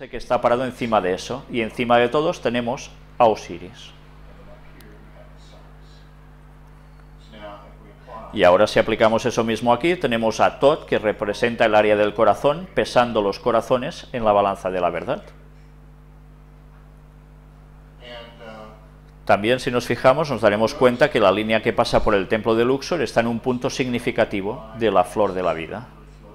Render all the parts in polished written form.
Ese que está parado encima de eso, y encima de todos tenemos a Osiris. Y ahora si aplicamos eso mismo aquí, tenemos a Tot, que representa el área del corazón, pesando los corazones en la balanza de la verdad. También, si nos fijamos, nos daremos cuenta que la línea que pasa por el templo de Luxor está en un punto significativo de la flor de la vida.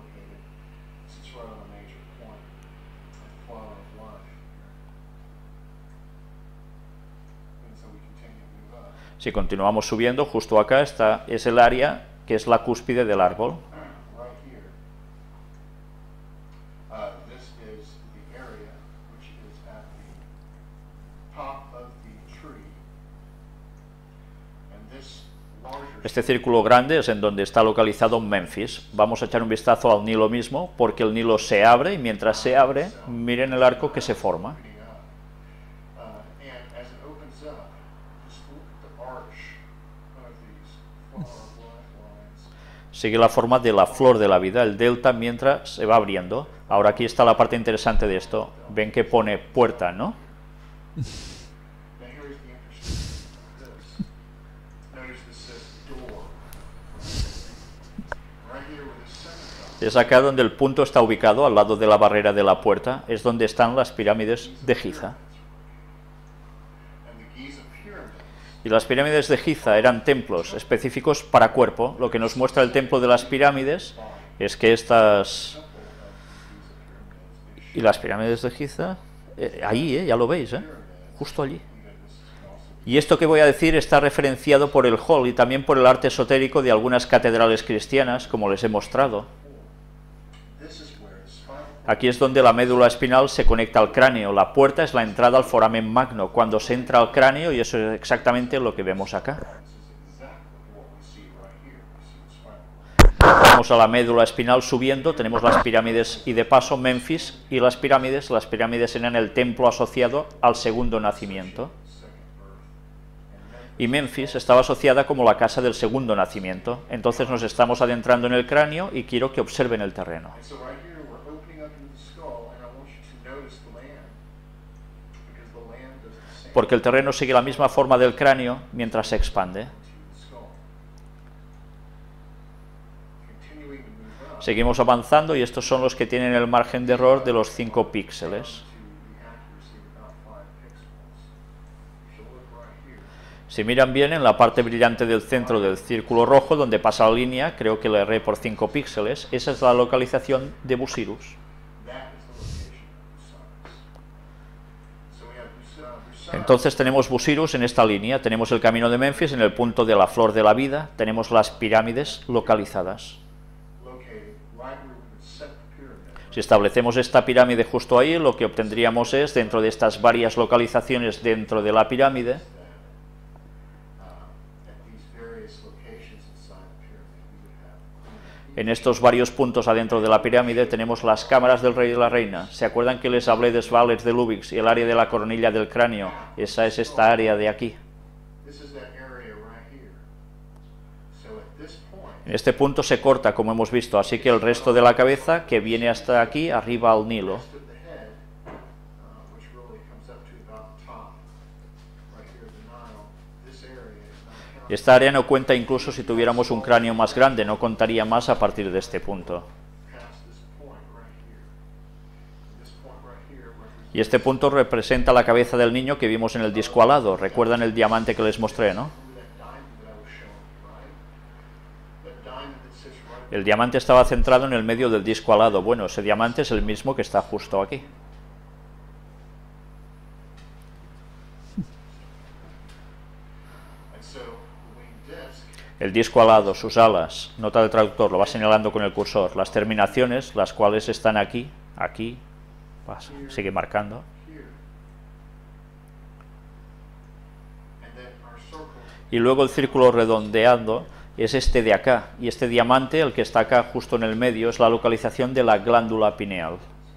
Si continuamos subiendo, justo acá es el área que es la cúspide del árbol. Este círculo grande es en donde está localizado Memphis. Vamos a echar un vistazo al Nilo mismo, porque el Nilo se abre, y mientras se abre, miren el arco que se forma. Sigue la forma de la flor de la vida, el delta, mientras se va abriendo. Ahora aquí está la parte interesante de esto. Ven que pone puerta, ¿no? Es acá donde el punto está ubicado, al lado de la barrera de la puerta, es donde están las pirámides de Giza. Y las pirámides de Giza eran templos específicos para cuerpo. Lo que nos muestra el templo de las pirámides es que estas... Y las pirámides de Giza, ahí, ya lo veis, justo allí. Y esto que voy a decir está referenciado por el Hall y también por el arte esotérico de algunas catedrales cristianas, como les he mostrado. Aquí es donde la médula espinal se conecta al cráneo. La puerta es la entrada al foramen magno, cuando se entra al cráneo, y eso es exactamente lo que vemos acá. Vamos a la médula espinal subiendo, tenemos las pirámides y de paso Memphis y las pirámides eran el templo asociado al segundo nacimiento. Y Memphis estaba asociada como la casa del segundo nacimiento. Entonces nos estamos adentrando en el cráneo y quiero que observen el terreno. Porque el terreno sigue la misma forma del cráneo mientras se expande. Seguimos avanzando y estos son los que tienen el margen de error de los 5 píxeles. Si miran bien, en la parte brillante del centro del círculo rojo, donde pasa la línea, creo que le erré por 5 píxeles, esa es la localización de Bucyrus. Entonces tenemos Bucyrus en esta línea, tenemos el camino de Memphis en el punto de la flor de la vida, tenemos las pirámides localizadas. Si establecemos esta pirámide justo ahí, lo que obtendríamos es, dentro de estas varias localizaciones dentro de la pirámide, en estos varios puntos adentro de la pirámide tenemos las cámaras del rey y de la reina. ¿Se acuerdan que les hablé de Svalbard, de Lubix y el área de la coronilla del cráneo? Esa es esta área de aquí. En este punto se corta, como hemos visto, así que el resto de la cabeza, que viene hasta aquí, arriba al Nilo. Esta área no cuenta incluso si tuviéramos un cráneo más grande, no contaría más a partir de este punto. Y este punto representa la cabeza del niño que vimos en el disco alado. ¿Recuerdan el diamante que les mostré, no? El diamante estaba centrado en el medio del disco alado. Bueno, ese diamante es el mismo que está justo aquí. El disco alado, sus alas, nota del traductor, lo va señalando con el cursor. Las terminaciones, las cuales están aquí, aquí, pasa, sigue marcando. Y luego el círculo redondeando es este de acá, y este diamante, el que está acá justo en el medio, es la localización de la glándula pineal.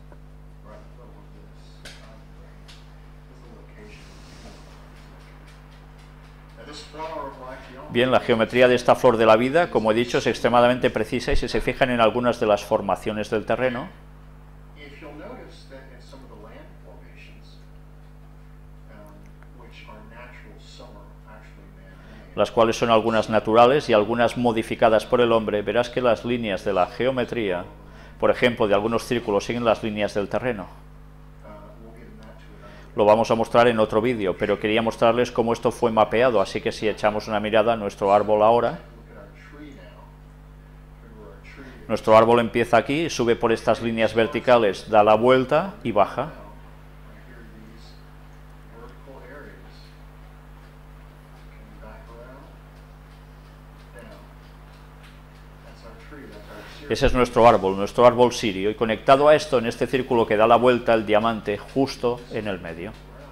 Bien, la geometría de esta flor de la vida, como he dicho, es extremadamente precisa y si se fijan en algunas de las formaciones del terreno, las cuales son algunas naturales y algunas modificadas por el hombre, verás que las líneas de la geometría, por ejemplo, de algunos círculos, siguen las líneas del terreno. Lo vamos a mostrar en otro vídeo, pero quería mostrarles cómo esto fue mapeado, así que si echamos una mirada a nuestro árbol ahora, nuestro árbol empieza aquí, sube por estas líneas verticales, da la vuelta y baja. Ese es nuestro árbol sirio, y conectado a esto, en este círculo que da la vuelta, el diamante justo en el medio.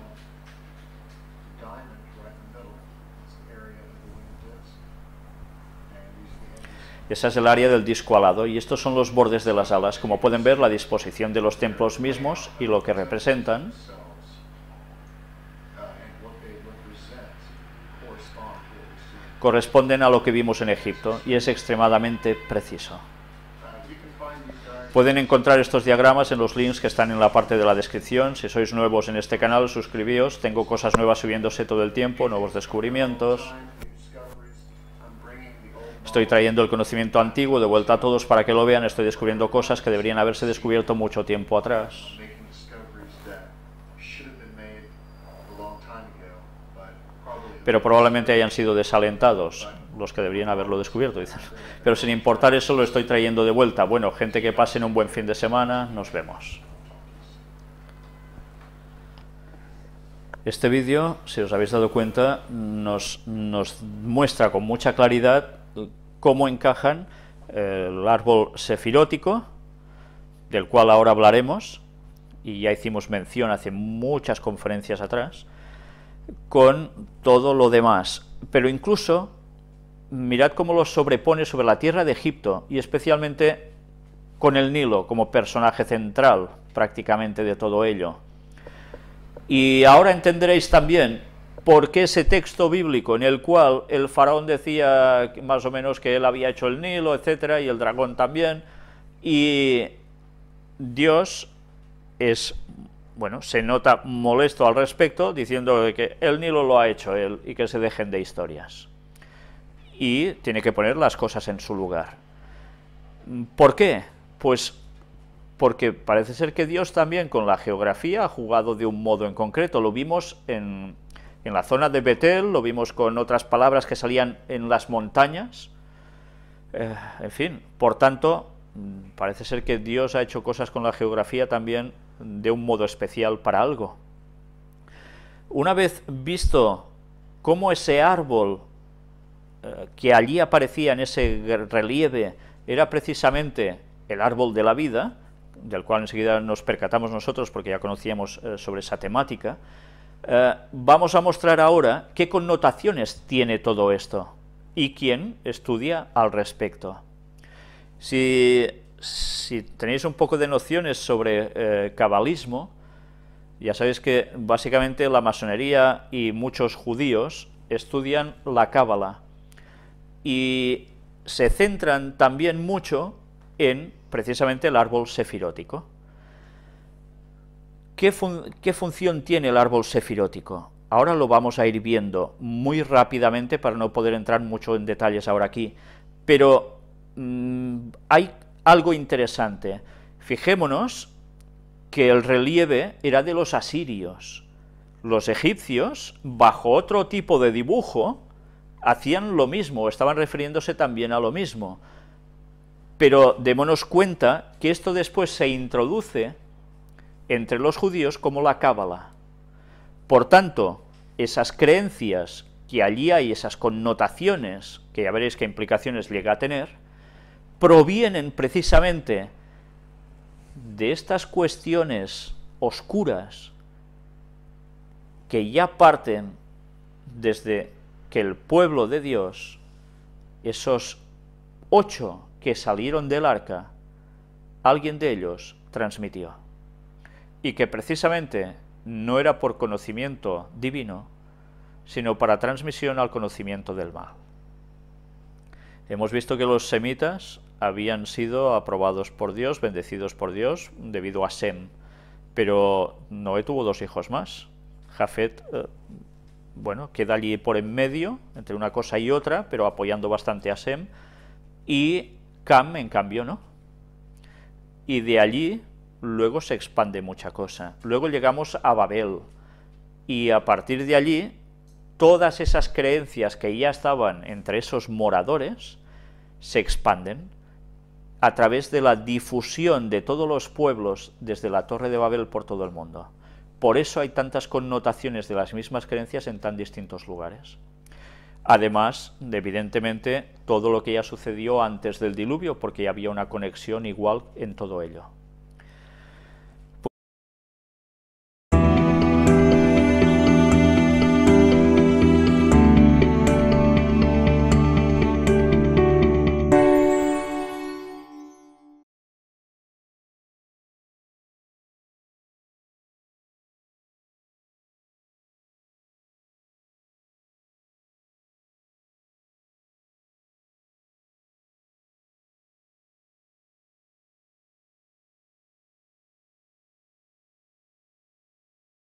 Esa es el área del disco alado, y estos son los bordes de las alas. Como pueden ver, la disposición de los templos mismos y lo que representan corresponden a lo que vimos en Egipto, y es extremadamente preciso. Pueden encontrar estos diagramas en los links que están en la parte de la descripción. Si sois nuevos en este canal, suscribíos. Tengo cosas nuevas subiéndose todo el tiempo, nuevos descubrimientos. Estoy trayendo el conocimiento antiguo de vuelta a todos para que lo vean. Estoy descubriendo cosas que deberían haberse descubierto mucho tiempo atrás. Pero probablemente hayan sido desalentados los que deberían haberlo descubierto, dicen. Pero sin importar eso, lo estoy trayendo de vuelta. Bueno, gente, que pasen un buen fin de semana. Nos vemos. Este vídeo, si os habéis dado cuenta, nos muestra con mucha claridad cómo encajan el árbol sefirótico, del cual ahora hablaremos, y ya hicimos mención hace muchas conferencias atrás, con todo lo demás. Pero incluso, mirad cómo lo sobrepone sobre la tierra de Egipto, y especialmente con el Nilo como personaje central prácticamente de todo ello. Y ahora entenderéis también por qué ese texto bíblico en el cual el faraón decía más o menos que él había hecho el Nilo, etcétera, y el dragón también, y Dios se nota molesto al respecto, diciendo que el Nilo lo ha hecho él y que se dejen de historias. Y tiene que poner las cosas en su lugar. ¿Por qué? Pues porque parece ser que Dios también con la geografía ha jugado de un modo en concreto. Lo vimos en la zona de Betel, lo vimos con otras palabras que salían en las montañas. En fin, por tanto, parece ser que Dios ha hecho cosas con la geografía también de un modo especial para algo. Una vez visto cómo ese árbol que allí aparecía en ese relieve era precisamente el árbol de la vida, del cual enseguida nos percatamos nosotros porque ya conocíamos sobre esa temática, vamos a mostrar ahora qué connotaciones tiene todo esto y quién estudia al respecto. Si tenéis un poco de nociones sobre cabalismo, ya sabéis que básicamente la masonería y muchos judíos estudian la cábala y se centran también mucho en precisamente el árbol sefirótico. ¿Qué función tiene el árbol sefirótico? Ahora lo vamos a ir viendo muy rápidamente para no poder entrar mucho en detalles ahora aquí, pero hay algo interesante. Fijémonos que el relieve era de los asirios. Los egipcios, bajo otro tipo de dibujo, hacían lo mismo, estaban refiriéndose también a lo mismo. Pero démonos cuenta que esto después se introduce entre los judíos como la cábala. Por tanto, esas creencias que allí hay, esas connotaciones, que ya veréis qué implicaciones llega a tener, provienen precisamente de estas cuestiones oscuras que ya parten desde que el pueblo de Dios, esos 8 que salieron del arca, alguien de ellos transmitió, y que precisamente no era por conocimiento divino, sino para transmisión al conocimiento del mal. Hemos visto que los semitas habían sido aprobados por Dios, bendecidos por Dios, debido a Sem, pero Noé tuvo 2 hijos más. Jafet bueno, queda allí por en medio, entre una cosa y otra, pero apoyando bastante a Sem, y Cam, en cambio, no. Y de allí luego se expande mucha cosa. Luego llegamos a Babel, y a partir de allí, todas esas creencias que ya estaban entre esos moradores, se expanden a través de la difusión de todos los pueblos desde la Torre de Babel por todo el mundo. Por eso hay tantas connotaciones de las mismas creencias en tan distintos lugares. Además de, evidentemente, todo lo que ya sucedió antes del diluvio, porque ya había una conexión igual en todo ello.